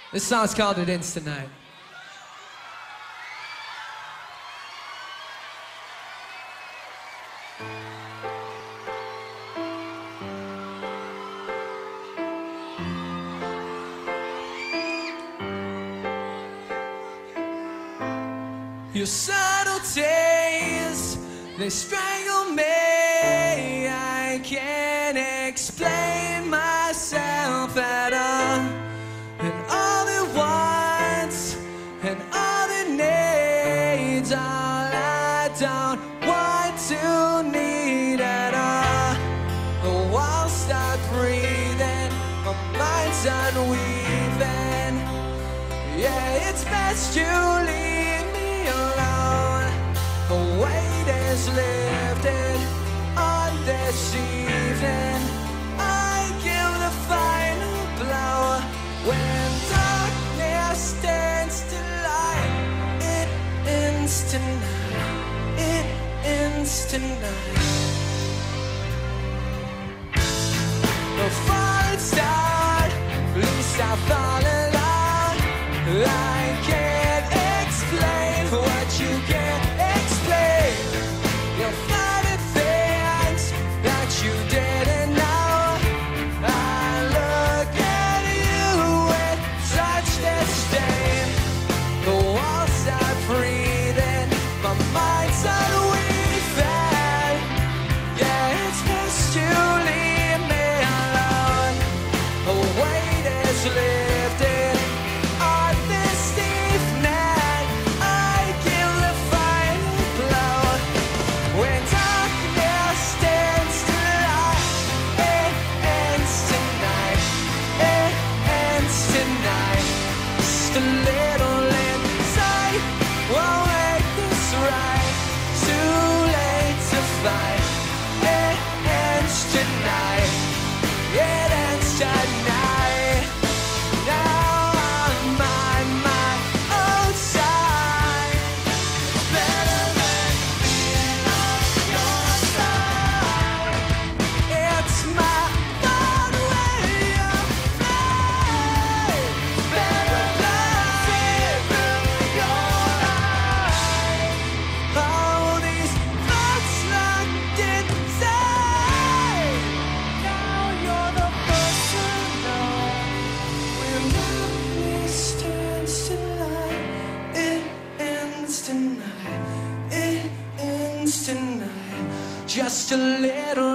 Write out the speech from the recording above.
This song's called It Ends Tonight. Your subtleties, they strangle me. I can't explain myself at all. And all it wants, and all it needs, all I don't want to need at all. The walls start breathing, my mind's unweaving. Yeah, it's best you leave me alone. The weight is lifted on this evening. I give the final blow. When darkness stands to light, it ends tonight. It ends tonight. Before it starts, at least I fall in love. I can't explain what you can't explain. You'll find it things that you didn't know. I look at you with such disdain. The walls are breathing, my mind's unweaving. Yeah, it's best you leave me alone. The weight is lifted on this evening. I give the final blow. When darkness stands to light, it ends tonight. It ends tonight. Just a little insight won't make this right. Too late to fight. It ends tonight. It ends tonight. Now I'm on my own side. Better than being on your side. It's my own way of life. Better than seeing through your eyes. All these thoughts locked inside. Now you're the person now. When darkness turns to light, it ends tonight. It ends tonight. Just a little